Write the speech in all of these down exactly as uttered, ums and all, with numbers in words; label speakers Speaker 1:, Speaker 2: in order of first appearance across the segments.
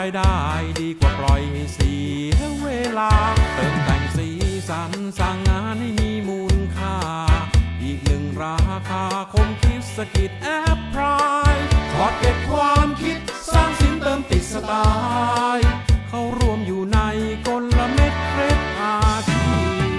Speaker 1: ายได้ดีกว่าปล่อยให้เสียเวลาเติมแต่งสีสันสร้างงานให้มีมูลค่าอีกหนึ่งราคาคมคิดสกิดแอปพลายถอดเก็บความคิดสร้างสินเติมติดสไตล์เข้ารวมอยู่ในกลเม็ดเคล็ดอาชีพ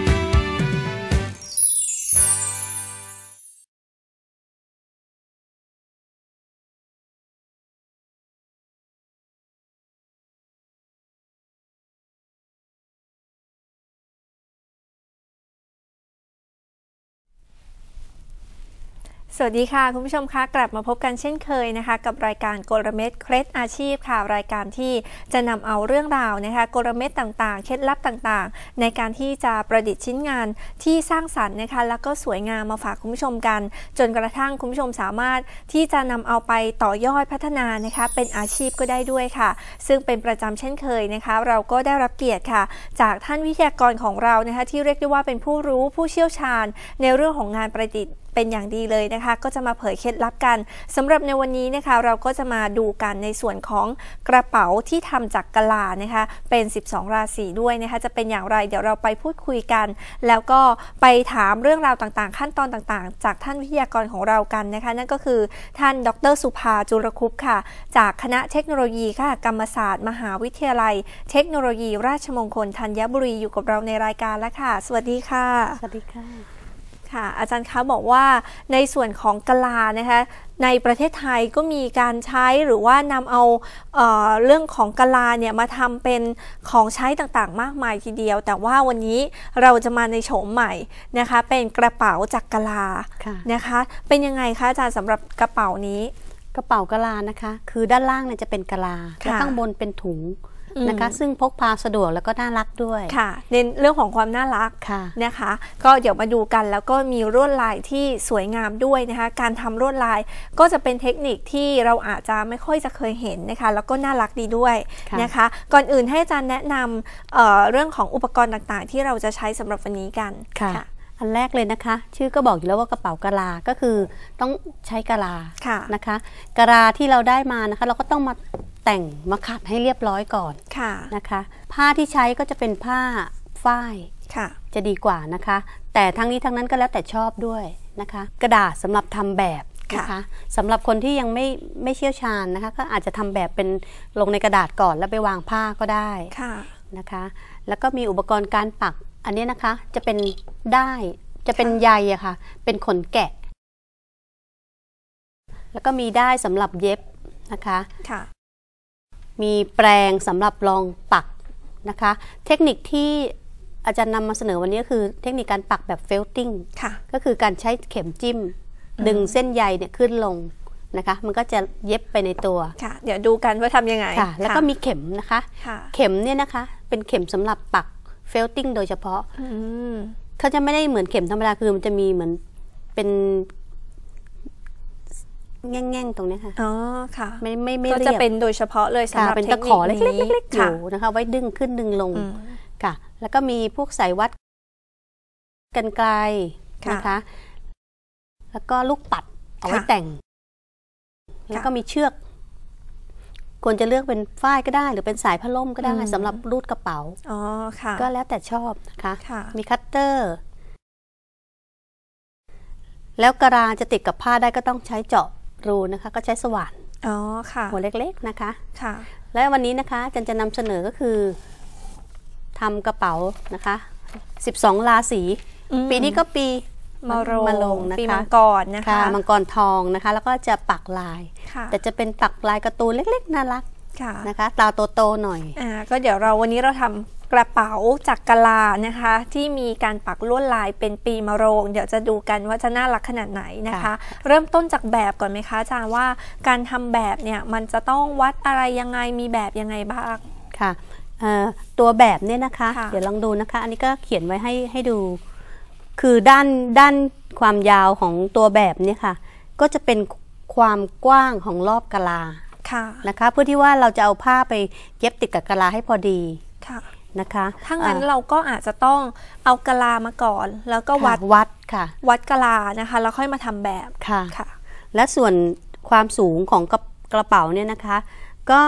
Speaker 2: สวัสดีค่ะคุณผู้ชมคะกลับมาพบกันเช่นเคยนะคะกับรายการกลเม็ดเคล็ดอาชีพค่ะรายการที่จะนำเอาเรื่องราวนะคะกลเม็ดต่างๆเคล็ดลับต่างๆในการที่จะประดิษฐ์ชิ้นงานที่สร้างสรรค์นะคะแล้วก็สวยงามมาฝากคุณผู้ชมกันจนกระทั่งคุณผู้ชมสามารถที่จะนำเอาไปต่อยอดพัฒนานะคะเป็นอาชีพก็ได้ด้วยค่ะซึ่งเป็นประจำเช่นเคยนะคะเราก็ได้รับเกียรติค่ะจากท่านวิทยากรของเรานะคะที่เรียกได้ว่าเป็นผู้รู้ผู้เชี่ยวชาญในเรื่องของงานประดิษฐ์เป็นอย่างดีเลยนะคะก็จะมาเผยเคล็ดลับกันสำหรับในวันนี้นะคะเราก็จะมาดูกันในส่วนของกระเป๋าที่ทำจากกะลานะคะเป็นสิบสองราศีด้วยนะคะจะเป็นอย่างไรเดี๋ยวเราไปพูดคุยกันแล้วก็ไปถามเรื่องราวต่างๆขั้นตอนต่างๆจากท่านวิทยากรของเรากันนะคะนั่นก็คือท่านดร.สุภาจุลคุปต์ค่ะจากคณะเทคโนโลยีค่ะกรรมศาสตร์มหาวิทยาลัยเทคโนโลยีราชมงคลธัญบุรีอยู่กับเราในรายการแล้วค่ะสวัสดีค่ะ
Speaker 3: สวัสดีค่ะ
Speaker 2: อาจารย์คะบอกว่าในส่วนของกะลานะคะในประเทศไทยก็มีการใช้หรือว่านำเอาเอ่อเรื่องของกะลาเนี่ยมาทำเป็นของใช้ต่างๆมากมายทีเดียวแต่ว่าวันนี้เราจะมาในโฉมใหม่นะคะเป็นกระเป๋าจากกะลานะคะเป็นยังไงคะอาจารย์สำหรับกระเป๋านี้
Speaker 3: กระเป๋ากะลานะคะคือด้านล่างเนี่ยจะเป็นกะลาและข้างบนเป็นถุงนะคะซึ่งพกพาสะดวกแล้วก็น่ารักด้วย
Speaker 2: ค่ะในเรื่องของความน่ารักนะคะก็เดี๋ยวมาดูกันแล้วก็มีลวดลายที่สวยงามด้วยนะคะการทำลวดลายก็จะเป็นเทคนิคที่เราอาจจะไม่ค่อยจะเคยเห็นนะคะแล้วก็น่ารักดีด้วยนะคะก่อนอื่นให้อาจารย์แนะนำ เอ่อ เรื่องของอุปกรณ์ต่างๆที่เราจะใช้สำหรับวันนี้กัน
Speaker 3: ค่ะอันแรกเลยนะคะชื่อก็บอกอยู่แล้วว่ากระเป๋ากะลาก็คือต้องใช้กะลานะคะกะลาที่เราได้มานะคะเราก็ต้องมาแต่งมาขัดให้เรียบร้อยก่อนนะคะผ้าที่ใช้ก็จะเป็นผ้าฝ้ายจะดีกว่านะคะแต่ทั้งนี้ทั้งนั้นก็แล้วแต่ชอบด้วยนะคะกระดาษสำหรับทำแบบนะคะสำหรับคนที่ยังไม่ไม่เชี่ยวชาญนะคะก็อาจจะทำแบบเป็นลงในกระดาษก่อนแล้วไปวางผ้าก็ได้นะคะแล้วก็มีอุปกรณ์การปักอันนี้นะคะจะเป็นได้จะเป็นใยอะค่ะเป็นขนแกะแล้วก็มีได้สำหรับเย็บนะคะมีแปรงสำหรับรองปักนะคะเทคนิคที่อาจารย์นำมาเสนอวันนี้ก็คือเทคนิคการปักแบบเฟลติ้งก็คือการใช้เข็มจิ้มดึงเส้นใยเนี่ยขึ้นลงนะคะมันก็จะเย็บไปในตัว
Speaker 2: ค่ะเดี๋ยวดูกันว่าทำยังไง
Speaker 3: ค่ะแล้วก็มีเข็มนะคะเข็มเนี่ยนะคะเป็นเข็มสำหรับปักเฟลติ้งโดยเฉพาะเขาจะไม่ได้เหมือนเข็มธรรมดาคือมันจะมีเหมือนเป็นแง่งๆตรงนี้ค่ะ
Speaker 2: อ๋อค่ะ
Speaker 3: ไม่ไม่ไม่
Speaker 2: ก็จะเป็นโดยเฉพาะเลยสำหรับ
Speaker 3: เป็นตะขอเล็กๆอยู่นะคะไว้ดึงขึ้นดึงลงค่ะแล้วก็มีพวกสายวัดกรรไกรนะคะแล้วก็ลูกปัดเอาไว้แต่งแล้วก็มีเชือกควรจะเลือกเป็นฝ้ายก็ได้หรือเป็นสายผ้าล่มก็ได้สำหรับรูดกระเป๋า
Speaker 2: อ๋อค่ะ
Speaker 3: ก็แล้วแต่ชอบนะคะมีคัตเตอร์แล้วกระดาษจะติดกับผ้าได้ก็ต้องใช้เจาะรูนะคะก็ใช้สว่าน
Speaker 2: อ๋อค่ะ
Speaker 3: หัวเล็กๆนะคะ
Speaker 2: ค่ะ
Speaker 3: และวันนี้นะคะจันจะนำเสนอก็คือทำกระเป๋านะคะสิบสองราศีปีนี้ก็ปี
Speaker 2: มะโรง
Speaker 3: นะคะ
Speaker 2: ปีมังกรนะคะ
Speaker 3: มังกรทองนะคะแล้วก็จะปักลายแต่จะเป็นปักลายการ์ตูนเล็กๆน่ารักนะคะตาโตๆหน่อย
Speaker 2: อ่าก็เดี๋ยวเราวันนี้เราทำกระเป๋าจากกะลานะคะที่มีการปักลวดลายเป็นปีมะโรงเดี๋ยวจะดูกันว่าจะน่ารักขนาดไหนนะคะเริ่มต้นจากแบบก่อนไหมคะอาจารย์ว่าการทำแบบเนี่ยมันจะต้องวัดอะไรยังไงมีแบบยังไงบ้าง
Speaker 3: ค่ะตัวแบบเนี่ยนะคะเดี๋ยวลองดูนะคะอันนี้ก็เขียนไว้ให้ให้ดูคือด้านด้านความยาวของตัวแบบเนี่ยค่ะก็จะเป็นความกว้างของรอบกะลานะคะเพื่อที่ว่าเราจะเอาผ้าไปเย็บติดกับกะลาให้พอดีนะคะ
Speaker 2: ถ้างั้นเราก็อาจจะต้องเอากะลามาก่อนแล้วก็วัด
Speaker 3: วัดค่ะ
Speaker 2: วัดกะลานะคะแล้วค่อยมาทำแบบ
Speaker 3: ค่ะและส่วนความสูงของกระเป๋าเนี่ยนะคะก็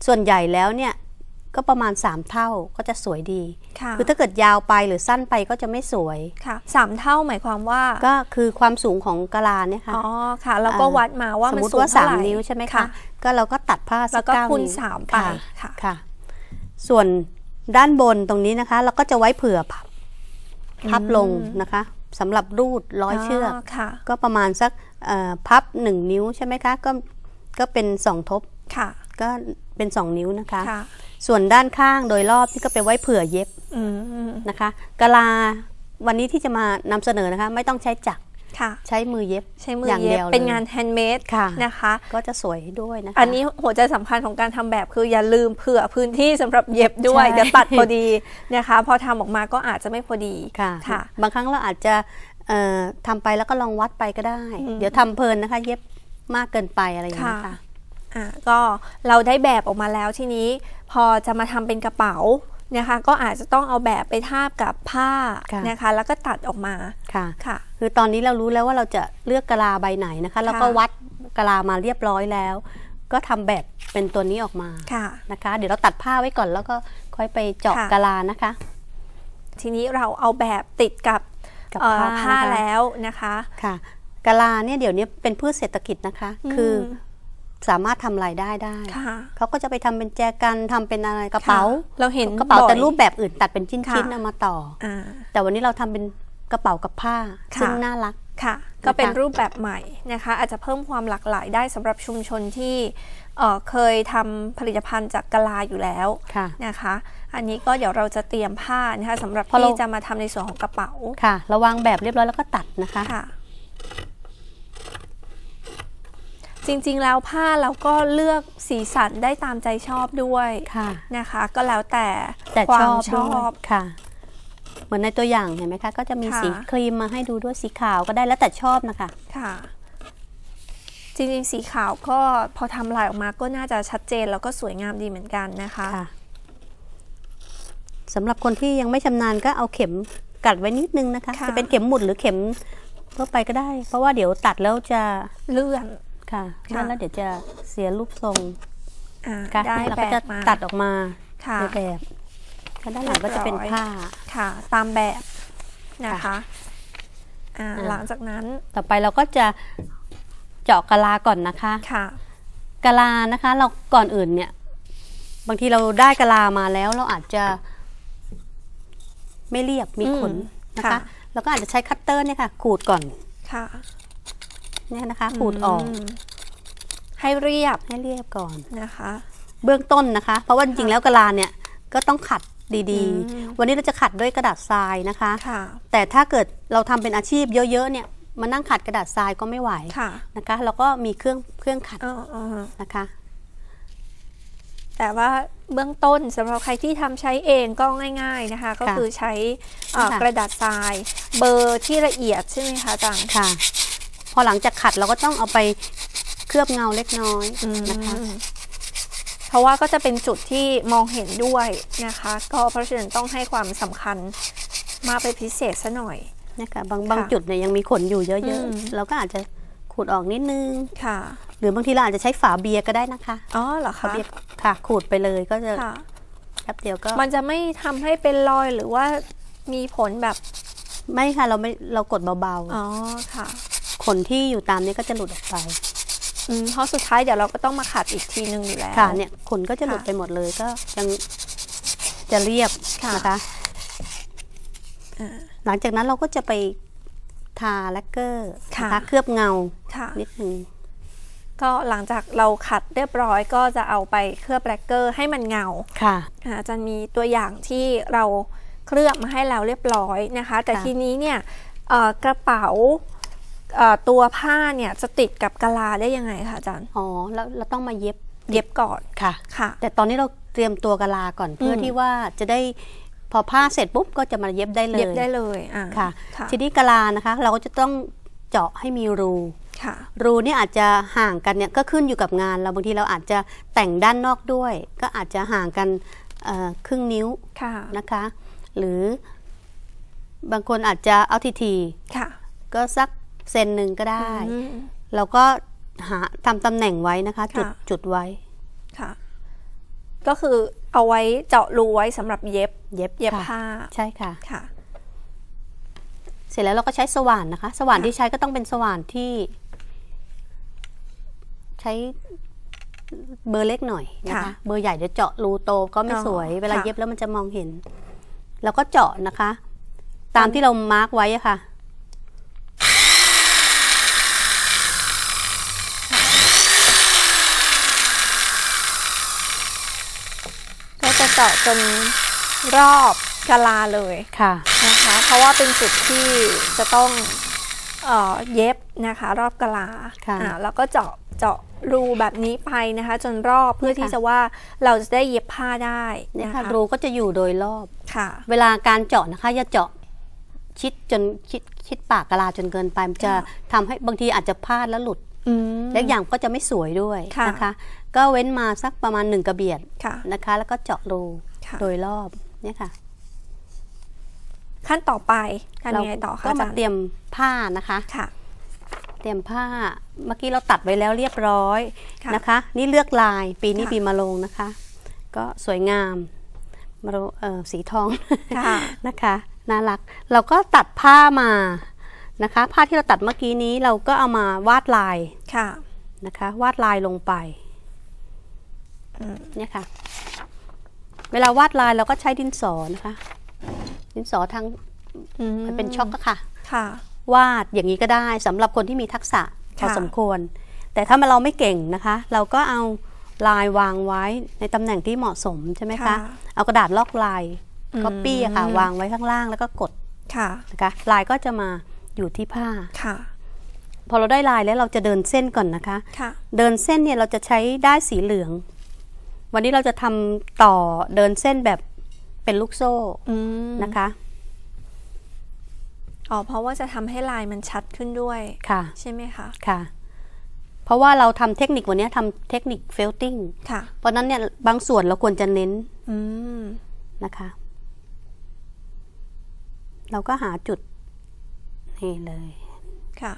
Speaker 3: ส่วนใหญ่แล้วเนี่ยก็ประมาณสามเท่าก็จะสวยดีคือถ้าเกิดยาวไปหรือสั้นไปก็จะไม่สวย
Speaker 2: ค่ะสามเท่าหมายความว่า
Speaker 3: ก็คือความสูงของกะลาเนี่ยค่ะ
Speaker 2: อ๋อค่ะแล้วก็วัดมาว่ามันสูงเท่าไหร่สมมติว่า
Speaker 3: สามนิ้วใช่ไหมคะก็เราก็ตัดผ้าสักเก้านิ้วแล้วก็คูณ
Speaker 2: สามไป
Speaker 3: ค่ะค่ะส่วนด้านบนตรงนี้นะคะเราก็จะไว้เผื่อพับพับลงนะคะสำหรับรูดร้อยเชือกก็ประมาณสักพับหนึ่งนิ้วใช่ไหมคะก็ก็เป็นสองทบก็เป็นสองนิ้วนะคะส่วนด้านข้างโดยรอบที่ก็ไปไว้เผื่อเย็บนะคะกะลาวันนี้ที่จะมานำเสนอนะคะไม่ต้องใช้จักรใช้มือเย็บ
Speaker 2: ใช้มือเย็บเป็นงานแฮนด์เมดนะคะ
Speaker 3: ก็จะสวยด้วยนะคะ
Speaker 2: อันนี้หัวใจสำคัญของการทำแบบคืออย่าลืมเผื่อพื้นที่สำหรับเย็บด้วยจะตัดพอดีนะคะพอทำออกมาก็อาจจะไม่พอดี
Speaker 3: ค่ะบางครั้งเราอาจจะทำไปแล้วก็ลองวัดไปก็ได้เดี๋ยวทำเพลินนะคะเย็บมากเกินไปอะไรอย่างนี้ค่ะ
Speaker 2: อ่ะก็เราได้แบบออกมาแล้วทีนี้พอจะมาทำเป็นกระเป๋านะคะก็อาจจะต้องเอาแบบไปทาบกับผ้านะคะแล้วก็ตัดออกมา
Speaker 3: ค่ะค่ะคือตอนนี้เรารู้แล้วว่าเราจะเลือกกะลาใบไหนนะคะแล้วก็วัดกะลามาเรียบร้อยแล้วก็ทำแบบเป็นตัวนี้ออกมาค่ะนะคะเดี๋ยวเราตัดผ้าไว้ก่อนแล้วก็ค่อยไปเจาะกะลานะคะ
Speaker 2: ทีนี้เราเอาแบบติดกับผ้าแล้วนะคะ
Speaker 3: ค่ะกะลาเนี่ยเดี๋ยวนี้เป็นพืชเศรษฐกิจนะคะคือสามารถทำรายได้ได้เขาก็จะไปทำเป็นแจกันทำเป็นอะไรกระเป๋า
Speaker 2: เราเห็น
Speaker 3: กระเป๋าแต่รูปแบบอื่นตัดเป็นชิ้นๆเอามาต่อแต่วันนี้เราทำเป็นกระเป๋ากับผ้าซึ่งน่ารัก
Speaker 2: ค่ะก็เป็นรูปแบบใหม่นะคะอาจจะเพิ่มความหลากหลายได้สำหรับชุมชนที่เคยทำผลิตภัณฑ์จากกะลาอยู่แล้วนะคะอันนี้ก็เดี๋ยวเราจะเตรียมผ้านะคะสำหรับที่จะมาทำในส่วนของกระเป๋า
Speaker 3: ค่ะระวางแบบเรียบร้อยแล้วก็ตัดนะคะ
Speaker 2: จริงๆแล้วผ้าเราก็เลือกสีสันได้ตามใจชอบด้วยนะคะก็แล้วแต่ความชอบ
Speaker 3: ค่ะเหมือนในตัวอย่างเห็นไหมคะก็จะมีสีครีมมาให้ดูด้วยสีขาวก็ได้แล้วแต่ชอบนะคะ
Speaker 2: ค่ะจริงๆสีขาวก็พอทำลายออกมาก็น่าจะชัดเจนแล้วก็สวยงามดีเหมือนกันนะคะ
Speaker 3: สำหรับคนที่ยังไม่ชำนาญก็เอาเข็มกัดไว้นิดนึงนะคะจะเป็นเข็มหมุดหรือเข็มทั่วไปก็ได้เพราะว่าเดี๋ยวตัดแล้วจะ
Speaker 2: เลื่อน
Speaker 3: ค่ะแล้วเดี๋ยวจะเสียรูปทรงได้เราก็จะตัดออกมาในแบบด้านหลังก็จะเป็นผ้า
Speaker 2: ค่ะตามแบบนะคะหลังจากนั้น
Speaker 3: ต่อไปเราก็จะเจาะกะลาก่อนนะคะค่ะกะลานะคะเราก่อนอื่นเนี่ยบางทีเราได้กะลามาแล้วเราอาจจะไม่เรียบมีขนนะคะเราก็อาจจะใช้คัตเตอร์เนี่ยค่ะขูดก่อนค่ะเนี่ยนะคะขูดออก
Speaker 2: ให้เรียบ
Speaker 3: ให้เรียบก่อน
Speaker 2: นะคะ
Speaker 3: เบื้องต้นนะคะเพราะว่าจริงๆแล้วกะลาเนี่ยก็ต้องขัดดีๆวันนี้เราจะขัดด้วยกระดาษทรายนะคะแต่ถ้าเกิดเราทำเป็นอาชีพเยอะๆเนี่ยมานั่งขัดกระดาษทรายก็ไม่ไหวนะคะเราก็มีเครื่องเครื่องขัดนะคะ
Speaker 2: แต่ว่าเบื้องต้นสำหรับใครที่ทำใช้เองก็ง่ายๆนะคะก็คือใช้กระดาษทรายเบอร์ที่ละเอียดใช่ไหมคะจัง
Speaker 3: ค่ะพอหลังจากขัดเราก็ต้องเอาไปเคลือบเงาเล็กน้อยนะคะ
Speaker 2: เพราะว่าก็จะเป็นจุดที่มองเห็นด้วยนะคะก็เพราะฉะนั้นต้องให้ความสำคัญมากเป็นพิเศษซะหน่อย
Speaker 3: นะคะบางบางจุดเนี่ยยังมีขนอยู่เยอะๆเราก็อาจจะขูดออกนิดนึงค่ะหรือบางทีเราอาจจะใช้ฝาเบียร์ก็ได้นะคะ
Speaker 2: อ๋อเหรอคะ
Speaker 3: ค่ะขูดไปเลยก็จะแป๊บเดียวก็
Speaker 2: มันจะไม่ทำให้เป็นรอยหรือว่ามีผลแบบ
Speaker 3: ไม่ค่ะเราไม่เรากดเบา
Speaker 2: ๆอ๋อค่ะ
Speaker 3: ขนที่อยู่ตามนี้ก็จะหลุดออกไป
Speaker 2: เพราะสุดท้ายเดี๋ยวเราก็ต้องมาขัดอีกทีนึงอยู่แล้ว
Speaker 3: ค่ะเนี่ยขนก็จะหลุดไปหมดเลยก็ยังจะเรียบนะคะหลังจากนั้นเราก็จะไปทาแลกเกอร์นะคะเคลือบเงานิดนึง
Speaker 2: ก็หลังจากเราขัดเรียบร้อยก็จะเอาไปเคลือบแลกเกอร์ให้มันเงาค่ะอาจารย์มีตัวอย่างที่เราเคลือบมาให้แล้วเรียบร้อยนะคะแต่ทีนี้เนี่ยกระเป๋าตัวผ้าเนี่ยจะติดกับกะลาได้ยังไงคะอาจารย์
Speaker 3: อ๋อแล้วเราต้องมาเย็บ
Speaker 2: เย็บก่อน
Speaker 3: ค่ะค่ะแต่ตอนนี้เราเตรียมตัวกะลาก่อนเพื่อที่ว่าจะได้พอผ้าเสร็จปุ๊บก็จะมาเย็บได้เลย
Speaker 2: เย็บได้เลย
Speaker 3: อ่าค่ะทีนี้กะลานะคะเราก็จะต้องเจาะให้มีรูค่ะรูนี่อาจจะห่างกันเนี่ยก็ขึ้นอยู่กับงานเราบางทีเราอาจจะแต่งด้านนอกด้วยก็อาจจะห่างกันครึ่งนิ้วนะคะหรือบางคนอาจจะเอาทีๆค่ะก็สักเซนหนึ่งก็ได้เราก็หาทำตำแหน่งไว้นะคะจุดจุดไว้ค่ะ
Speaker 2: ก็คือเอาไว้เจาะรูไว้สำหรับเย็บ
Speaker 3: เย็บ
Speaker 2: เย็บผ้า
Speaker 3: ใช่ค่ะ
Speaker 2: ค่ะ
Speaker 3: เสร็จแล้วเราก็ใช้สว่านนะคะสว่านที่ใช้ก็ต้องเป็นสว่านที่ใช้เบอร์เล็กหน่อยนะคะเบอร์ใหญ่เดี๋ยวเจาะรูโตก็ไม่สวยเวลาเย็บแล้วมันจะมองเห็นแล้วก็เจาะนะคะตามที่เรามาร์กไว้อะค่ะ
Speaker 2: ก็จะเจาะจนรอบกะลาเลย
Speaker 3: ค่ะ
Speaker 2: นะคะเพราะว่าเป็นจุดที่จะต้องเอ่อเย็บนะคะรอบกะลา
Speaker 3: ค่ะ
Speaker 2: แล้วก็เจาะเจาะรูแบบนี้ไปนะคะจนรอบเพื่อที่จะว่าเราจะได้เย็บผ้าได้นะคะ
Speaker 3: รูก็จะอยู่โดยรอบ
Speaker 2: ค่ะ
Speaker 3: เวลาการเจาะนะคะอย่าเจาะชิดจนชิดชิดปากกะลาจนเกินไปมันจะทำให้บางทีอาจจะพลาดแล้วหลุดและอย่างก็จะไม่สวยด้วยนะคะก็เว้นมาสักประมาณหนึ่งกระเบียดนะคะแล้วก็เจาะรูโดยรอบเนี่ยค่ะ
Speaker 2: ขั้นต่อไปทำยังไงต่อคะ
Speaker 3: ก็มาเตรียมผ้านะคะ
Speaker 2: ค่ะ
Speaker 3: เตรียมผ้าเมื่อกี้เราตัดไว้แล้วเรียบร้อยนะคะนี่เลือกลายปีนี้ปีมะโรงนะคะก็สวยงามมะโรงเอ่อสีทองนะคะน่ารักเราก็ตัดผ้ามานะคะผ้าที่เราตัดเมื่อกี้นี้เราก็เอามาวาดลาย
Speaker 2: ค่ะ
Speaker 3: นะคะวาดลายลงไปเนี่ยค่ะเวลาวาดลายเราก็ใช้ดินสอนะคะดินสอทางเป็นช็อกก็ค่ะ
Speaker 2: ค่ะ
Speaker 3: วาดอย่างนี้ก็ได้สำหรับคนที่มีทักษะพอสมควรแต่ถ้าเราไม่เก่งนะคะเราก็เอาลายวางไว้ในตำแหน่งที่เหมาะสมใช่ไหมคะเอากระดาษลอกลายก๊อปปี้ค่ะวางไว้ข้างล่างแล้วก็กดนะคะลายก็จะมาอยู่ที่ผ้า
Speaker 2: ค่ะ
Speaker 3: พอเราได้ลายแล้วเราจะเดินเส้นก่อนนะคะเดินเส้นเนี่ยเราจะใช้ด้ายสีเหลืองวันนี้เราจะทำต่อเดินเส้นแบบเป็นลูกโซ่นะคะ
Speaker 2: อ๋อเพราะว่าจะทำให้ลายมันชัดขึ้นด้วย
Speaker 3: ค่ะ
Speaker 2: ใช่ไหมคะ
Speaker 3: ค่ะเพราะว่าเราทำเทคนิควันนี้ทำเทคนิคเฟลติ้ง
Speaker 2: ค่ะ
Speaker 3: เพราะนั้นเนี่ยบางส่วนเราควรจะเน้นนะคะเราก็หาจุดนี่เลย
Speaker 2: ค่ะ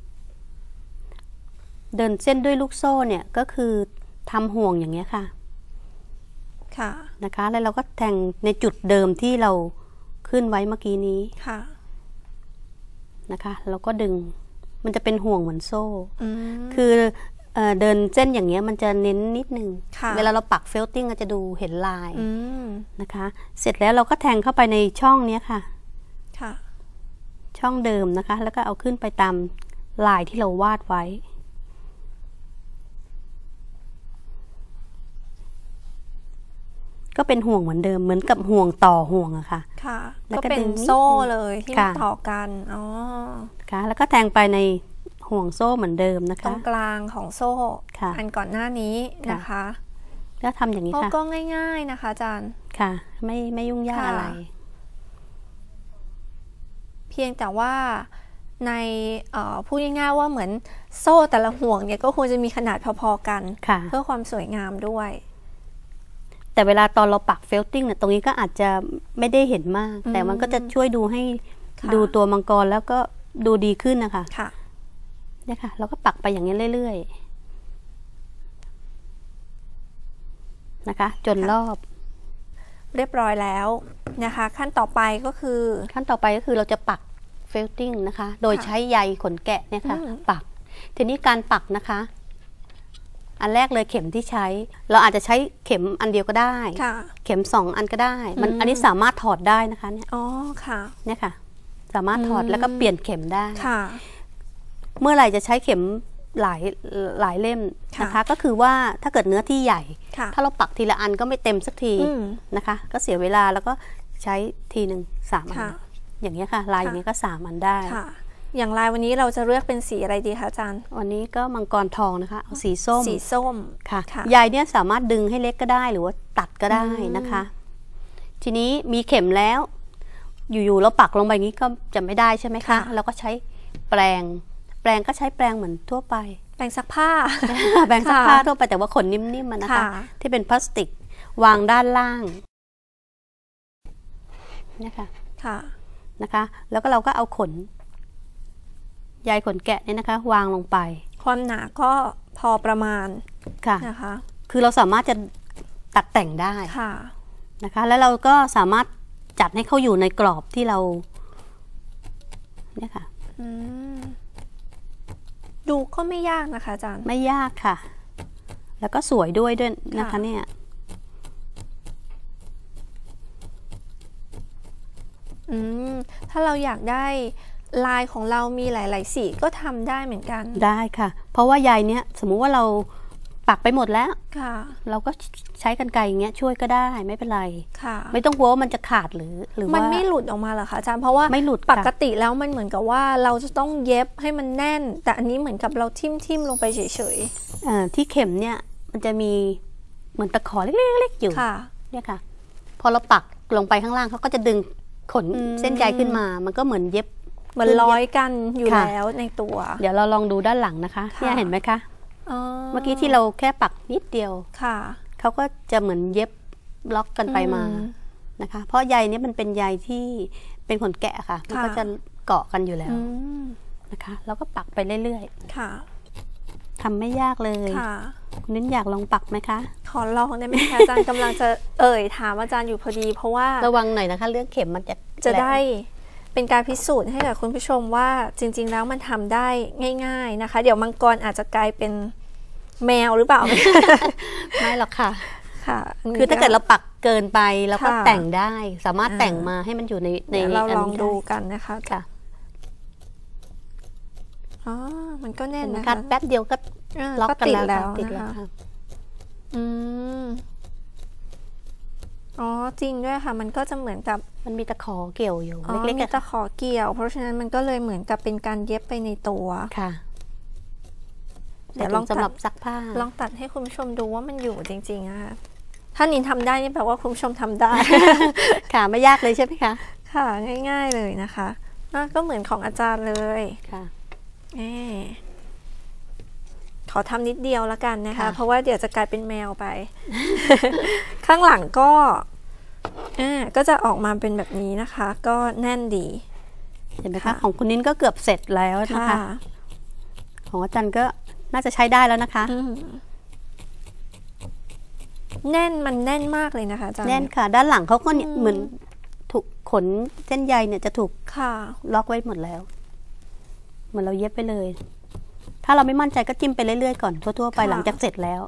Speaker 3: เดินเส้นด้วยลูกโซ่เนี่ยก็คือทำห่วงอย่างเงี้ยค่ะ
Speaker 2: ค่ะ
Speaker 3: นะคะแล้วเราก็แทงในจุดเดิมที่เราขึ้นไว้เมื่อกี้นี้
Speaker 2: ค่ะ
Speaker 3: นะคะแล้วก็ดึงมันจะเป็นห่วงเหมือนโซ่คือเอ่อเดินเส้นอย่างเงี้ยมันจะเน้นนิดนึงเวลาเราปักเฟลติ้งก็จะดูเห็นลายนะคะเสร็จแล้วเราก็แทงเข้าไปในช่องนี้ค่ะ
Speaker 2: ค่ะ
Speaker 3: ช่องเดิมนะคะแล้วก็เอาขึ้นไปตามลายที่เราวาดไว้ก็เป็นห่วงเหมือนเดิมเหมือนกับห่วงต่อห่วงอะค่ะ
Speaker 2: ค่ะก็เป็นโซ่เลยที่ต่อกันอ๋อ
Speaker 3: ค่ะแล้วก็แทงไปในห่วงโซ่เหมือนเดิมนะคะ
Speaker 2: ตรงกลางของโซ่อันก่อนหน้านี้นะคะ
Speaker 3: ก็ทำอย่างนี้ค่ะ
Speaker 2: ก็ง่ายๆนะคะอาจารย์
Speaker 3: ค่ะไม่ไม่ยุ่งยากอะไร
Speaker 2: เพียงแต่ว่าในพูดง่ายๆว่าเหมือนโซ่แต่ละห่วงเนี่ยก็ควรจะมีขนาดพอๆกันเพื่อความสวยงามด้วย
Speaker 3: แต่เวลาตอนเราปักเฟลติ้งเนี่ยตรงนี้ก็อาจจะไม่ได้เห็นมากแต่มันก็จะช่วยดูให้ดูตัวมังกรแล้วก็ดูดีขึ้นนะคะ
Speaker 2: ค่ะ
Speaker 3: เนี่ยค่ะเราก็ปักไปอย่างนี้เรื่อยๆนะคะจนรอบ
Speaker 2: เรียบร้อยแล้วนะคะขั้นต่อไปก็คือ
Speaker 3: ขั้นต่อไปก็คือเราจะปักเฟลติ้งนะคะโดยใช้ใยขนแกะเนี่ยค่ะปักทีนี้การปักนะคะอันแรกเลยเข็มที่ใช้เราอาจจะใช้เข็มอันเดียวก็ได้เข็มสองอันก็ได้มันอันนี้สามารถถอดได้นะคะเนี่ย
Speaker 2: อ๋อค่ะ
Speaker 3: เนี่ยค่ะสามารถถอดแล้วก็เปลี่ยนเข็มได้
Speaker 2: ค่ะ
Speaker 3: เมื่อไหร่จะใช้เข็มหลายหลายเล่มนะคะก็คือว่าถ้าเกิดเนื้อที่ใหญ่ถ้าเราปักทีละอันก็ไม่เต็มสักทีนะคะก็เสียเวลาแล้วก็ใช้ทีหนึ่งสามอันอย่างนี้ค่ะลายอย่างนี้ก็สามอันได้
Speaker 2: อย่างลายวันนี้เราจะเลือกเป็นสีอะไรดีคะอาจารย์
Speaker 3: วันนี้ก็มังกรทองนะคะเอาสีส้ม
Speaker 2: สีส้ม
Speaker 3: ค่ะใยเนี่ยสามารถดึงให้เล็กก็ได้หรือว่าตัดก็ได้นะคะทีนี้มีเข็มแล้วอยู่ๆเราปักลงไปงี้ก็จะไม่ได้ใช่ไหมคะเราก็ใช้แปรงแปรงก็ใช้แปรงเหมือนทั่วไป
Speaker 2: แปรงซักผ้า
Speaker 3: แปรงซักผ้าทั่วไปแต่ว่าขนนิ่มๆมันนะคะที่เป็นพลาสติกวางด้านล่างนะคะ
Speaker 2: ค่ะ
Speaker 3: นะคะแล้วก็เราก็เอาขนใยขนแกะเนี่ยนะคะวางลงไป
Speaker 2: ความหนาก็พอประมาณ
Speaker 3: ค่ะ
Speaker 2: นะคะ
Speaker 3: คือเราสามารถจะตัดแต่งได้
Speaker 2: ค่ะ
Speaker 3: นะคะ แล้วเราก็สามารถจัดให้เขาอยู่ในกรอบที่เราเนี่ยค่ะ
Speaker 2: ดูก็ไม่ยากนะคะอาจารย์
Speaker 3: ไม่ยากค่ะ แล้วก็สวยด้วยด้วยนะคะเนี่ย
Speaker 2: อืมถ้าเราอยากได้ลายของเรามีหลายๆสีก็ทำได้เหมือนกัน
Speaker 3: ได้ค่ะเพราะว่าใยเนี้ยสมมุติว่าเราปักไปหมดแล้ว
Speaker 2: ค่ะ
Speaker 3: เราก็ใช้กรรไกรอย่างเงี้ยช่วยก็ได้ไม่เป็นไร
Speaker 2: ค่ะ
Speaker 3: ไม่ต้องกลัวว่ามันจะขาดหรือหรือว่า
Speaker 2: มันไม่หลุดออกมาเหรอคะอาจารย์เพราะว่า
Speaker 3: ไม่หลุด
Speaker 2: ปกติแล้วมันเหมือนกับว่าเราจะต้องเย็บให้มันแน่นแต่อันนี้เหมือนกับเราทิ่มทิ่มลงไปเฉย
Speaker 3: ๆอ่าที่เข็มเนี่ยมันจะมีเหมือนตะขอเล็กๆอยู่เนี่ยค่ะพอเราปักลงไปข้างล่างเขาก็จะดึงขนเส้นใยขึ้นมามันก็เหมือนเย็บ
Speaker 2: มันร้อยกันอยู่แล้วในตัว
Speaker 3: เดี๋ยวเราลองดูด้านหลังนะคะเนี่ยเห็นไหมคะเมื่อกี้ที่เราแค่ปักนิดเดียว
Speaker 2: ค่ะ
Speaker 3: เขาก็จะเหมือนเย็บล็อกกันไปมานะคะเพราะใยนี้มันเป็นใยที่เป็นขนแกะค่ะมันก็จะเกาะกันอยู่แล้วนะคะเราก็ปักไปเรื่อย
Speaker 2: ๆค่ะ
Speaker 3: ทำไม่ยากเลย
Speaker 2: ค่ะ
Speaker 3: คุณนิ้นอยากลองปักไหมคะ
Speaker 2: ขอลองได้ไหมคะอาจารย์กำลังจะเอ่ยถามอาจารย์อยู่พอดีเพราะว่า
Speaker 3: ระวังหน่อยนะคะเรื่องเข็มมันจะ
Speaker 2: จะได้เป็นการพิสูจน์ให้กับคุณผู้ชมว่าจริงๆแล้วมันทำได้ง่ายๆนะคะเดี๋ยวมังกรอาจจะกลายเป็นแมวหรือเปล่า
Speaker 3: ไม่หรอกค่ะ
Speaker 2: ค่ะ
Speaker 3: คือถ้าเกิดเราปักเกินไปเราก็แต่งได้สามารถแต่งมาให้มันอยู่ในใน
Speaker 2: เราลองดูกันนะคะ
Speaker 3: ค่ะ
Speaker 2: อ๋อมันก็แน่นนะคะ
Speaker 3: แป๊บเดียวก็ล็อกกันแล้วติดแล้วค่ะ
Speaker 2: อืมอ๋อจริงด้วยค่ะมันก็จะเหมือนกับ
Speaker 3: มันมีตะขอเกี่ยวอยู่
Speaker 2: เล็กๆมีตะขอเกี่ยวเพราะฉะนั้นมันก็เลยเหมือนกับเป็นการเย็บไปในตัว
Speaker 3: ค่ะ
Speaker 2: เดี๋ยวลอง
Speaker 3: สำหรับซักผ้า
Speaker 2: ลองตัดให้คุณผู้ชมดูว่ามันอยู่จริงๆอะค่ะถ้านินทำได้นี่แปลว่าคุณผู้ชมทำได้
Speaker 3: ค่ะไม่ยากเลยใช่ไหมคะ
Speaker 2: ค่ะง่ายๆเลยนะคะก็เหมือนของอาจารย์เลย
Speaker 3: ค่ะ
Speaker 2: เออขอทำนิดเดียวแล้วกันนะคะเพราะว่าเดี๋ยวจะกลายเป็นแมวไป ข้างหลังก็อ่าก็จะออกมาเป็นแบบนี้นะคะ ก็แน่นดี
Speaker 3: เห็นไหมคะของคุณนิ้นก็เกือบเสร็จแล้วนะคะของอาจารย์ก็น่าจะใช้ได้แล้วนะคะ
Speaker 2: แน่นมันแน่นมากเลยนะคะอาจารย์
Speaker 3: แน่นค่ะด้านหลังเขาก็เหมือนถูกขนเส้นใยเนี่ยจะถูกล็อกไว้หมดแล้วเหมือนเราเย็บไปเลยถ้าเราไม่มั่นใจก็จิ้มไปเรื่อยๆก่อนทั่วๆไปหลังจากเสร็จแล้ว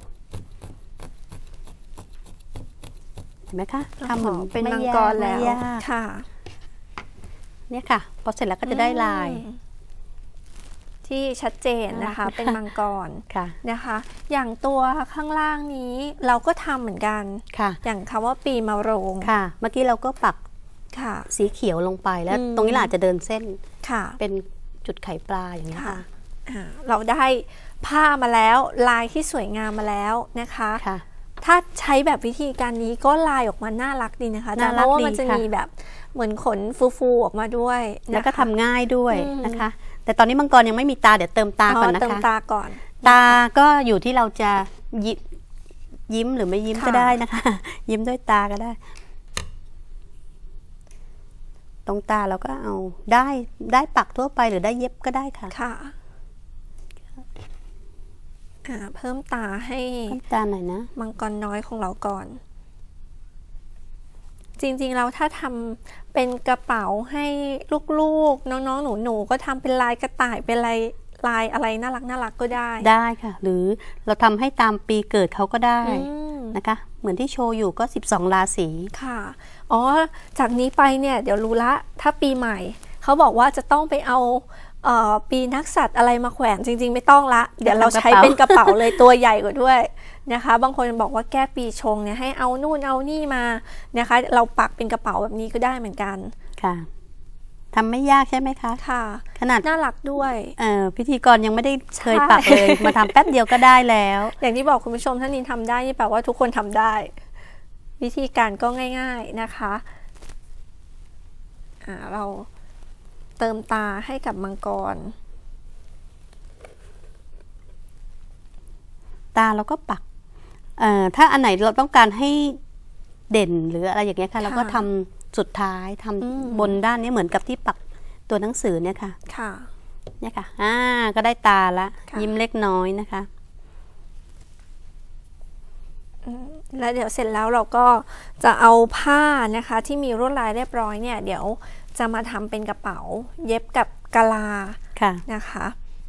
Speaker 3: เห็นไหมคะ
Speaker 2: ทำเหมือนเป็นมังกรแล้วค่ะ
Speaker 3: เนี่ยค่ะพอเสร็จแล้วก็จะได้ลาย
Speaker 2: ที่ชัดเจนนะคะเป็นมังกรนะคะอย่างตัวข้างล่างนี้เราก็ทำเหมือนกันอย่างคำว่าปีมะโรง
Speaker 3: ค่ะเมื่อกี้เราก็ปักสีเขียวลงไปแล้วตรงนี้อาจจะเดินเส้นเป็นจุดไข่ปลาอย่างนี้ค่ะ
Speaker 2: เราได้ผ้ามาแล้วลายที่สวยงามมาแล้วนะคะถ้าใช้แบบวิธีการนี้ก็ลายออกมาน่ารักดีนะคะเพราะว่ามันจะมีแบบเหมือนขนฟูๆออกมาด้วย
Speaker 3: แล้วก็ทำง่ายด้วยนะคะแต่ตอนนี้มังกรยังไม่มีตาเดี๋ยวเติมตาก่อนนะคะ
Speaker 2: เติมตาก่อน
Speaker 3: ตาก็อยู่ที่เราจะยิ้มยิ้มหรือไม่ยิ้มก็ได้นะคะยิ้มด้วยตาก็ได้ตรงตาเราก็เอาได้ได้ปักทั่วไปหรือได้เย็บก็ได้ค่ะ
Speaker 2: ค่ะเพิ่มตาให้
Speaker 3: เพิ่มตาหน่อยนะ
Speaker 2: มังกรน้อยของเราก่อนจริงๆแล้วถ้าทำเป็นกระเป๋าให้ลูกๆน้องๆหนูๆก็ทำเป็นลายกระต่ายเป็นลายลายอะไรน่ารักน่ารักก็ได้
Speaker 3: ได้ค่ะหรือเราทำให้ตามปีเกิดเขาก็ได้นะคะเหมือนที่โชว์อยู่ก็สิบสองราศี
Speaker 2: ค่ะอ๋อจากนี้ไปเนี่ยเดี๋ยวรู้ละถ้าปีใหม่เขาบอกว่าจะต้องไปเอาปีนักสัตว์อะไรมาแขวนจริงๆไม่ต้องละเดี๋ยวเราใช้เป็นกระเป๋าเลยตัวใหญ่กว่าด้วยนะคะบางคนบอกว่าแก้ปีชงเนี่ยให้เอานู่นเอานี่มานะคะเราปักเป็นกระเป๋าแบบนี้ก็ได้เหมือนกัน
Speaker 3: ค่ะทำไม่ยากใช่ไหมคะ
Speaker 2: ค่ะ
Speaker 3: ขนาด
Speaker 2: น่ารักด้วย
Speaker 3: เออพิธีกรยังไม่ได้เคยปักเลยมาทำแป๊บเดียวก็ได้แล้ว
Speaker 2: อย่างที่บอกคุณผู้ชมถ้านินทำได้นี่แปลว่าทุกคนทำได้วิธีการก็ง่ายๆนะคะอ่าเราเติมตาให้กับมังกร
Speaker 3: ตาเราก็ปักเอ่อถ้าอันไหนเราต้องการให้เด่นหรืออะไรอย่างเงี้ยค่ะเราก็ทำสุดท้ายทำบนด้านนี้เหมือนกับที่ปักตัวหนังสือเนี่ยค่ะ
Speaker 2: ค่ะ
Speaker 3: เนี่ยค่ะอ่าก็ได้ตาละยิ้มเล็กน้อยนะคะ
Speaker 2: แล้วเดี๋ยวเสร็จแล้วเราก็จะเอาผ้านะคะที่มีลวดลายเรียบร้อยเนี่ยเดี๋ยวจะมาทำเป็นกระเป๋าเย็บกับกะลาค่ะนะคะ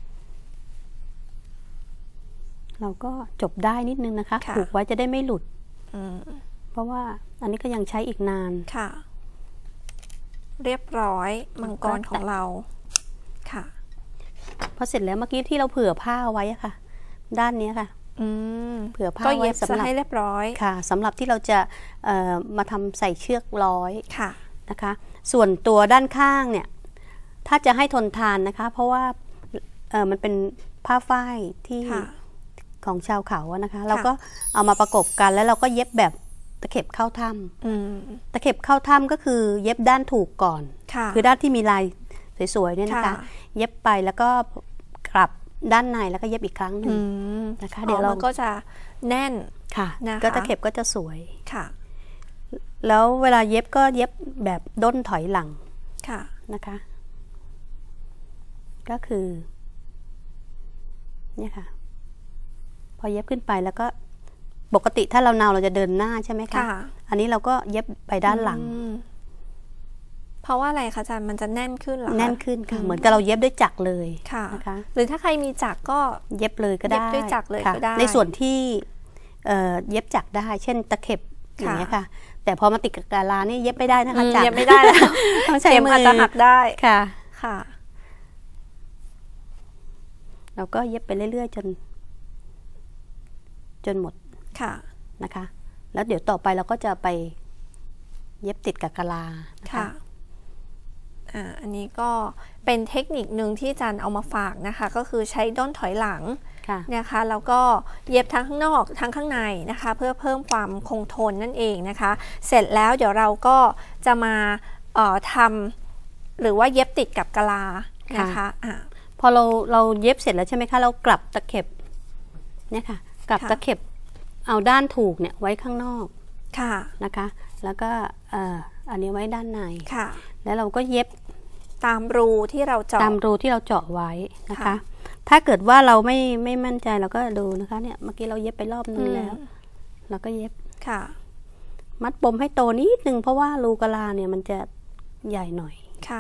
Speaker 3: เราก็จบได้นิดนึงนะคะผูกไว้จะได้ไม่หลุดเพราะว่าอันนี้ก็ยังใช้อีกนานค่ะ
Speaker 2: เรียบร้อยมังกรของเราค่ะ
Speaker 3: พอเสร็จแล้วเมื่อกี้ที่เราเผื่อผ้าไว้ค่ะด้านนี้ค่ะเผื่อผ้าไว้สำหรับ
Speaker 2: ให้เรียบร้อย
Speaker 3: ค่ะสำหรับที่เราจะมาทำใส่เชือกร้อยค่ะนะคะส่วนตัวด้านข้างเนี่ยถ้าจะให้ทนทานนะคะเพราะว่ามันเป็นผ้าฝ้ายที่ของชาวเขาอะนะคะเราก็เอามาประกบกันแล้วเราก็เย็บแบบตะเข็บเข้าถ้ำตะเข็บเข้าถ้ำก็คือเย็บด้านถูกก่อนคือด้านที่มีลายสวยๆเนี่ยนะคะเย็บไปแล้วก็กลับด้านในแล้วก็เย็บอีกครั้งหนึ่งนะคะ
Speaker 2: เดี๋ยวเราก็จะแน่น
Speaker 3: ค่ะก็ตะเข็บก็จะสวยค่ะแล้วเวลาเย็บก็เย็บแบบด้นถอยหลังค่ะนะคะก็คือเนี่ยค่ะพอเย็บขึ้นไปแล้วก็ปกติถ้าเราเนาเราจะเดินหน้าใช่ไหมคะอันนี้เราก็เย็บไปด้านหลัง
Speaker 2: เพราะว่าอะไรคะอาจารย์มันจะแน่นขึ้นหรอ
Speaker 3: แน่นขึ้นค่ะเหมือนกับเราเย็บด้วยจักรเลย
Speaker 2: นะคะหรือถ้าใครมีจักรก็
Speaker 3: เย็บเลยก็ได้
Speaker 2: เย็บด้วยจักรเลยก็ได้
Speaker 3: ในส่วนที่เย็บจักรได้เช่นตะเข็บอย่างนี้ค่ะแต่พอมาติดกับกาลานี่เย็บไม่ได้นะคะจักร
Speaker 2: เย็บไม่ได้แล้วต้องใช้มืออาจจะหักได้
Speaker 3: ค่ะ
Speaker 2: ค่ะ
Speaker 3: เราก็เย็บไปเรื่อยๆจนจนหมด
Speaker 2: ค่ะ
Speaker 3: นะคะแล้วเดี๋ยวต่อไปเราก็จะไปเย็บติดกับกะลา
Speaker 2: ค่ะอ่าอันนี้ก็เป็นเทคนิคหนึ่งที่อาจารย์เอามาฝากนะคะก็คือใช้ด้นถอยหลังนะคะแล้วก็เย็บทั้งข้างนอกทั้งข้างในนะคะเพื่อเพิ่มความคงทนนั่นเองนะคะเสร็จแล้วเดี๋ยวเราก็จะมาเอ่อทำหรือว่าเย็บติดกับกะลานะคะอ่า
Speaker 3: พอเราเราเย็บเสร็จแล้วใช่ไหมคะเรากลับตะเข็บเนี่ยค่ะกลับตะเข็บเอาด้านถูกเนี่ยไว้ข้างนอก
Speaker 2: ค่ะ
Speaker 3: นะคะแล้วก็อันนี้ไว้ด้านในค่ะแล้วเราก็เย็บ
Speaker 2: ตามรูที่เราเจาะ
Speaker 3: ตามรูที่เราเจาะไว้นะคะถ้าเกิดว่าเราไม่ไม่มั่นใจเราก็ดูนะคะเนี่ยเมื่อกี้เราเย็บไปรอบนึงแล้วเราก็เย็บ
Speaker 2: ค่ะ
Speaker 3: มัดปมให้โตนิดนึงเพราะว่ารูกะลาเนี่ยมันจะใหญ่หน่อย
Speaker 2: ค่ะ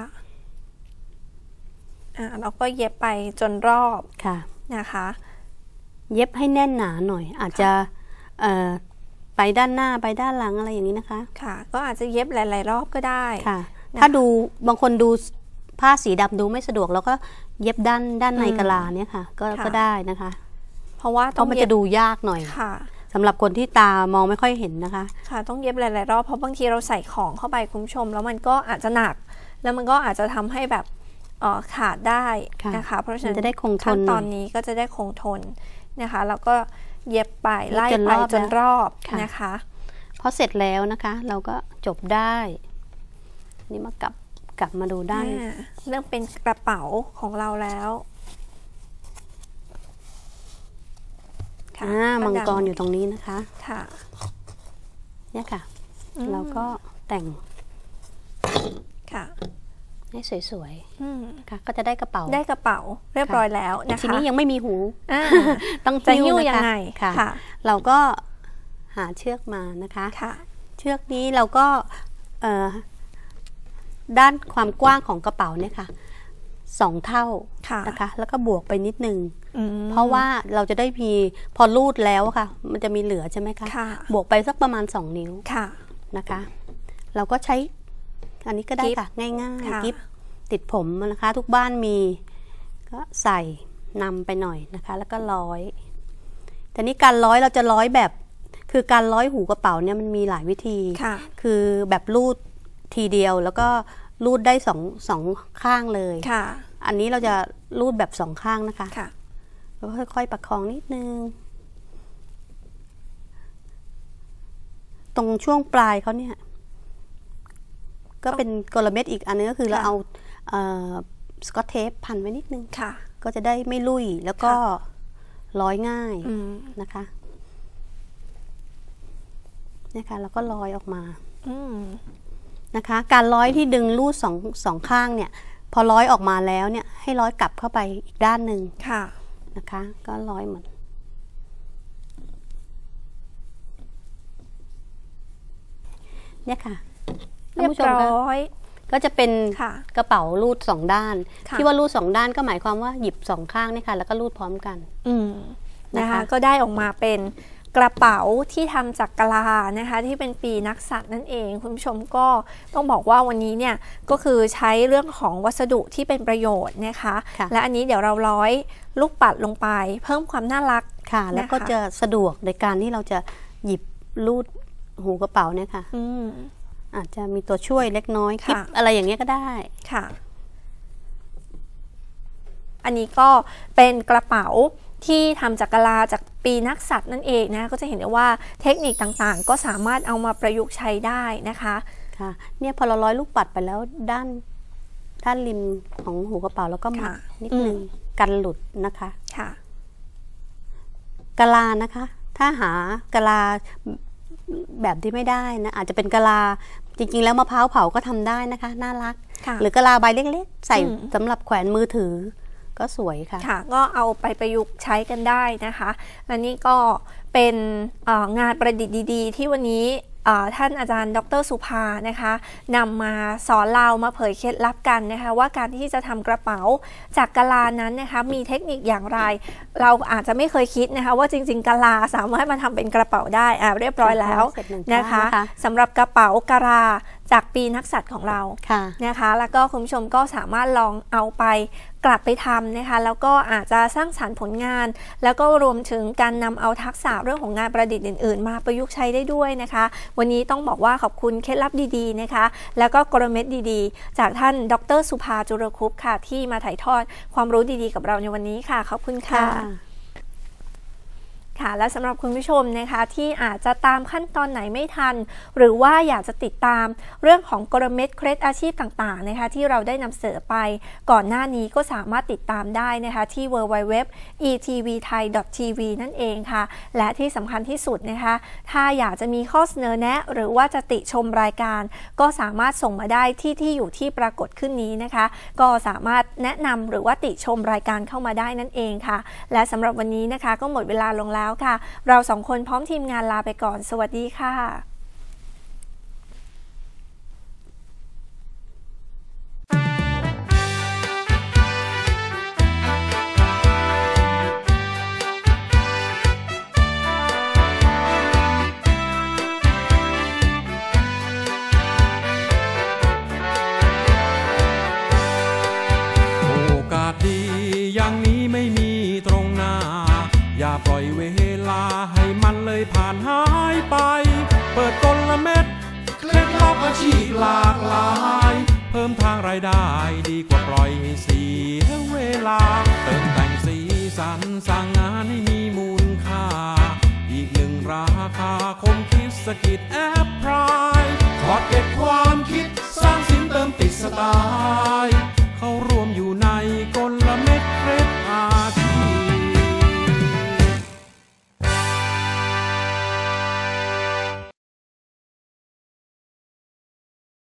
Speaker 2: อ่าเราก็เย็บไปจนรอบ
Speaker 3: ค่ะ
Speaker 2: นะคะ
Speaker 3: เย็บให้แน่นหนาหน่อยอาจจะไปด้านหน้าไปด้านหลังอะไรอย่างนี้นะคะ
Speaker 2: ค่ะก็อาจจะเย็บหลายๆรอบก็ได้
Speaker 3: ค่ะถ้าดูบางคนดูผ้าสีดำดูไม่สะดวกแล้วก็เย็บด้านด้านในกะลาเนี่ยค่ะก็ก็ได้นะคะ
Speaker 2: เพราะว่า
Speaker 3: เพราะมันจะดูยากหน่อย
Speaker 2: ค่ะ
Speaker 3: สำหรับคนที่ตามองไม่ค่อยเห็นนะคะ
Speaker 2: ค่ะต้องเย็บหลายๆรอบเพราะบางทีเราใส่ของเข้าไปคุณผู้ชมแล้วมันก็อาจจะหนักแล้วมันก็อาจจะทำให้แบบขาดได้นะคะเพราะฉะนั้น
Speaker 3: จะได้คงทน
Speaker 2: ตอนนี้ก็จะได้คงทนนะคะแล้วก็เย็บไปไล่ไปจนรอบนะคะ
Speaker 3: พอเสร็จแล้วนะคะเราก็จบได้นี่มากลับกลับมาดูด้าน
Speaker 2: เรื่องเป็นกระเป๋าของเราแล้ว
Speaker 3: ค่ะมังกรอยู่ตรงนี้นะคะ
Speaker 2: ค่ะ
Speaker 3: เนี่ยค่ะเราก็แต่ง
Speaker 2: ค่ะ
Speaker 3: ให้สวยๆค่ะก็จะได้กระเป๋า
Speaker 2: ได้กระเป๋าเรียบร้อยแล้วนะคะ
Speaker 3: ทีนี้ยังไม่มีหู
Speaker 2: ต้องจะหิ้วยังไง
Speaker 3: ค่ะเราก็หาเชือกมานะคะเชือกนี้เราก็ด้านความกว้างของกระเป๋าเนี่ยค่ะสองเท่านะคะแล้วก็บวกไปนิดนึงเพราะว่าเราจะได้มีพอรูดแล้วค่ะมันจะมีเหลือใช่ไหมคะบวกไปสักประมาณสองนิ้วนะคะเราก็ใช้อันนี้ก็ได้ค่ะง่ายๆกิ๊บติดผมนะคะทุกบ้านมีก็ใส่นำไปหน่อยนะคะแล้วก็ร้อยแต่นี้การร้อยเราจะร้อยแบบคือการร้อยหูกระเป๋าเนี่ยมันมีหลายวิธีคือแบบรูดทีเดียวแล้วก็รูดได้สองสองข้างเลยอันนี้เราจะรูดแบบสองข้างนะคะแล้วค่อยๆประคองนิดนึงตรงช่วงปลายเขาเนี่ยก็เป็นกลเม็ดอีกอันนึงก็คือเราเอาสกอตเทปพันไว้นิดนึงก็จะได้ไม่ลุ่ยแล้วก็ร้อยง่ายนะคะเนี่ยค่ะแล้วก็ร้อยออกมานะคะการร้อยที่ดึงรูดสองสองข้างเนี่ยพอร้อยออกมาแล้วเนี่ยให้ร้อยกลับเข้าไปอีกด้านหนึ่งนะคะก็ร้อยเหมือนเนี่ยค่ะ
Speaker 2: เรียบร้อย
Speaker 3: ก็จะเป็นกระเป๋ารูดสองด้านที่ว่ารูดสองด้านก็หมายความว่าหยิบสองข้างนี่ค่ะแล้วก็รูดพร้อมกัน
Speaker 2: อืมนะคะก็ได้ออกมาเป็นกระเป๋าที่ทำจากกะลานะคะที่เป็นปีนักสัตว์นั่นเองคุณผู้ชมก็ต้องบอกว่าวันนี้เนี่ยก็คือใช้เรื่องของวัสดุที่เป็นประโยชน์นะคะและอันนี้เดี๋ยวเราร้อยลูกปัดลงไปเพิ่มความน่ารัก
Speaker 3: ค่ะแล้วก็จะสะดวกในการที่เราจะหยิบรูดหูกระเป๋าเนี่ยค่ะอาจจะมีตัวช่วยเล็กน้อยคลิปอะไรอย่างเงี้ยก็ได้
Speaker 2: ค่ะอันนี้ก็เป็นกระเป๋าที่ทำจากกะลาจากปีนักสัตว์นั่นเองนะก็จะเห็นได้ว่าเทคนิคต่างๆก็สามารถเอามาประยุกต์ใช้ได้นะคะ
Speaker 3: ค่ะเนี่ยพอเราร้อยลูกปัดไปแล้วด้านด้านริมของหูกระเป๋าแล้วก็มานิดนึงกันหลุดนะคะค่ะกะลานะคะถ้าหากะลาแบบที่ไม่ได้นะอาจจะเป็นกะลาจริงๆแล้วมะพร้าวเผาก็ทำได้นะคะน่ารักหรือกะลาใบเล็กๆใส่สำหรับแขวนมือถือก็สวยค่ะ
Speaker 2: ค่ะก็เอาไปประยุกต์ใช้กันได้นะคะและนี่ก็เป็นงานประดิษฐ์ดีๆที่วันนี้ท่านอาจารย์ดร.สุภานะคะนำมาสอนเรามาเผยเคล็ดลับกันนะคะว่าการที่จะทำกระเป๋าจากกะลานั้นนะคะมีเทคนิคอย่างไรเราอาจจะไม่เคยคิดนะคะว่าจริงๆกะลาสามารถมาทำเป็นกระเป๋าได้อ่าเรียบร้อยแล้วนะคะสำหรับกระเป๋ากะลาจากปีนักสัตว์ของเรานะคะแล้วก็คุณผู้ชมก็สามารถลองเอาไปกลับไปทำนะคะแล้วก็อาจจะสร้างสรรค์ผลงานแล้วก็รวมถึงการนำเอาทักษะเรื่องของงานประดิษฐ์อื่นๆมาประยุกต์ใช้ได้ด้วยนะคะวันนี้ต้องบอกว่าขอบคุณเคล็ดลับดีๆนะคะแล้วก็กลเม็ดดีๆจากท่านดร.สุภาจุรคุปต์ค่ะที่มาถ่ายทอดความรู้ดีๆกับเราในวันนี้ค่ะขอบคุณค่ะค่ะและสำหรับคุณผู้ชมนะคะที่อาจจะตามขั้นตอนไหนไม่ทันหรือว่าอยากจะติดตามเรื่องของกลเม็ดเคล็ดอาชีพต่างๆนะคะที่เราได้นำเสนอไปก่อนหน้านี้ก็สามารถติดตามได้นะคะที่ ดับเบิลยู ดับเบิลยู ดับเบิลยู ดอท อี ที วี ไทย ดอท ที วี นั่นเองค่ะและที่สำคัญที่สุดนะคะถ้าอยากจะมีข้อเสนอแนะหรือว่าจะติชมรายการก็สามารถส่งมาได้ที่ที่อยู่ที่ปรากฏขึ้นนี้นะคะก็สามารถแนะนำหรือว่าติชมรายการเข้ามาได้นั่นเองค่ะและสำหรับวันนี้นะคะก็หมดเวลาลงแล้วค่ะเราสองคนพร้อมทีมงานลาไปก่อนสวัสดีค่ะ
Speaker 1: โอกาสดีอย่างนี้ไม่มีตรงหน้าอย่าปล่อยเวลาให้มันเลยผ่านหายไปเปิดกลเม็ดเคล็ดลับอาชีพหลากหลายเพิ่มทางรายได้ดีกว่าปล่อยให้เสียเวลาเติมแต่งสีสันสร้างงานให้มีมูลค่าอีกหนึ่งราคาคมคิดสกิดแอปพลาย